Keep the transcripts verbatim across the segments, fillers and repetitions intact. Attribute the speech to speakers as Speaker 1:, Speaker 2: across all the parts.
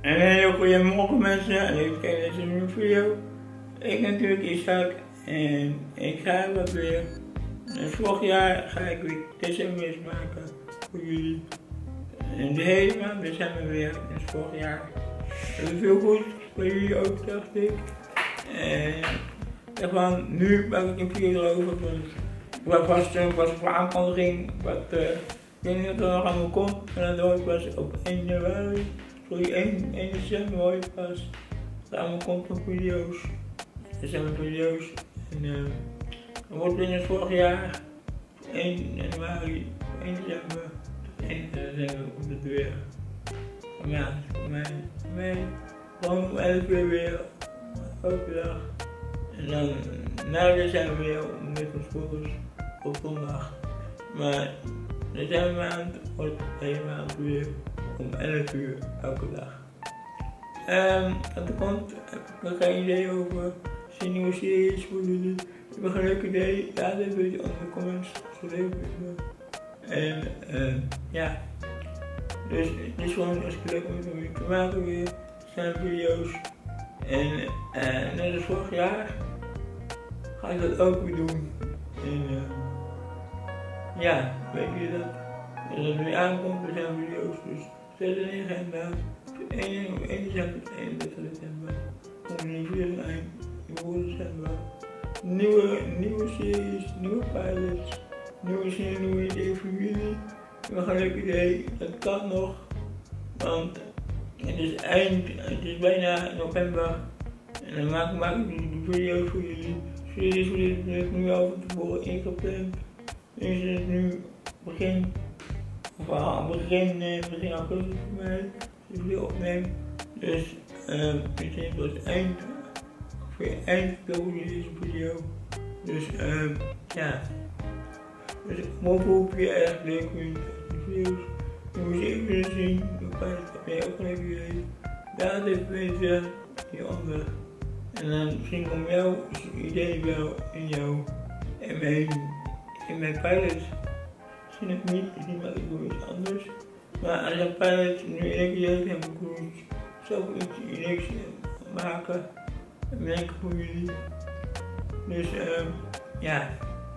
Speaker 1: Een hele goede morgen mensen en ik kijk deze nieuwe video. Ik ben natuurlijk Isaac en ik ga wat weer. En vorig jaar ga ik weer december maken voor jullie. En de hele maand december weer, dus vorig jaar. Dat is veel goed, voor jullie ook dacht ik. En daarvan, nu maak ik een video erover, want ik was vast een was voor aankondiging, wat uh, ik weet niet of er nog aan me komt, maar dan nooit was op één januari. Sorry, één december hoor je pas. Samen komt nog video's. Er zijn mijn video's. En uh, dan wordt binnen vorig jaar, één januari, één december, één december komt het weer. Maar ja, voor mij, voor mij, gewoon om elf uur weer, elke dag. En dan na december weer om negen uur op zondag. Maar decembermaand wordt de hele maand weer om elf uur elke dag. Um, wat er komt, heb ik nog geen idee over. Is een nieuwe series voor jullie. Ik heb een leuk idee. Laat even weten onder de comments. Zo leuk is me. En uh, ja. Dus het is gewoon als ik leuk vind om jullie te maken weer. Er zijn video's. En uh, net als vorig jaar ga ik dat ook weer doen. En uh, ja, weet je dat? Als het nu aankomt, er zijn video's. Dus zet in je agenda. één december tot eenendertig december. Komt een nieuwe video eind. Nieuwe december. Nieuwe, nieuwe series, nieuwe pilots. Nieuwe series, nieuwe ideeën voor jullie. Ik heb een leuk idee. Dat kan nog. Want het is eind, het is bijna november. En dan maak, maak ik de video's voor jullie. Series voor jullie heb ik nu al van tevoren ingepland. Dus is het nu begin. Of al begin, begin augustus voor mij. Die video opneem. Dus uh, ik denk dat het eind, ongeveer eind oktober deze video. Dus uh, ja. Dus ik hoop dat je erg leuk vindt de video's. Je moet je even willen zien. Dan heb jij ook een leuk idee. Laat even weten hieronder. En dan misschien komt jouw idee wel in jou en mijn, in mijn pilot. Misschien het niet, misschien maak ik wel iets anders. Maar als een pilot nu één keer heb ik cruise, zou ik iets unieks maken en bedenken voor jullie. Dus um, ja.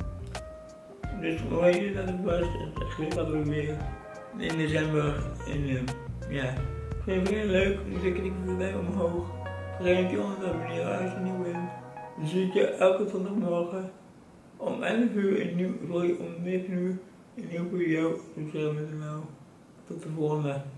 Speaker 1: Dus hoe weet je dat het was? Het gebeurt dat ook weer in december. En um, ja. Ik vind het heel leuk, dus ik klik voor mij omhoog. Vergeet niet onder te abonneren als je nieuw bent. Dan zie ik je elke zondagmorgen om elf uur een nieuw, sorry, om negen uur een nieuwe video. Dus met een nou. Tot de volgende.